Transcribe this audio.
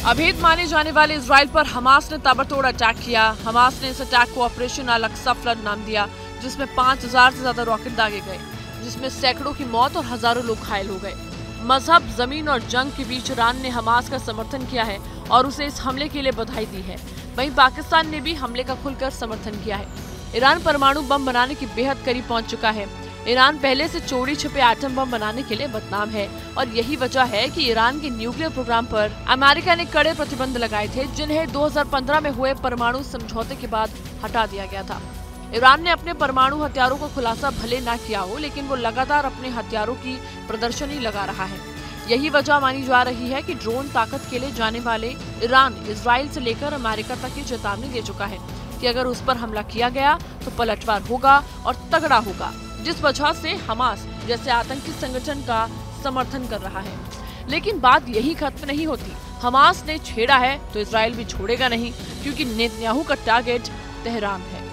अभेद माने जाने वाले इजराइल पर हमास ने ताबड़तोड़ अटैक किया। हमास ने इस अटैक को ऑपरेशन अल-अक्सा फ्लड नाम दिया, जिसमें 5000 से ज्यादा रॉकेट दागे गए, जिसमें सैकड़ों की मौत और हजारों लोग घायल हो गए। मजहब, जमीन और जंग के बीच ईरान ने हमास का समर्थन किया है और उसे इस हमले के लिए बधाई दी है। वहीं पाकिस्तान ने भी हमले का खुलकर समर्थन किया है। ईरान परमाणु बम बनाने की बेहद करीब पहुंच चुका है। ईरान पहले से चोरी छिपे एटम बम बनाने के लिए बदनाम है और यही वजह है कि ईरान के न्यूक्लियर प्रोग्राम पर अमेरिका ने कड़े प्रतिबंध लगाए थे, जिन्हें 2015 में हुए परमाणु समझौते के बाद हटा दिया गया था। ईरान ने अपने परमाणु हथियारों का खुलासा भले न किया हो, लेकिन वो लगातार अपने हथियारों की प्रदर्शनी लगा रहा है। यही वजह मानी जा रही है कि ड्रोन ताकत के लिए जाने वाले ईरान इजराइल से लेकर अमेरिका तक की चेतावनी दे चुका है कि अगर उस पर हमला किया गया तो पलटवार होगा और तगड़ा होगा, जिस वजह से हमास जैसे आतंकी संगठन का समर्थन कर रहा है। लेकिन बात यही खत्म नहीं होती। हमास ने छेड़ा है तो इजराइल भी छोड़ेगा नहीं, क्योंकि नेतन्याहू का टारगेट तेहरान है।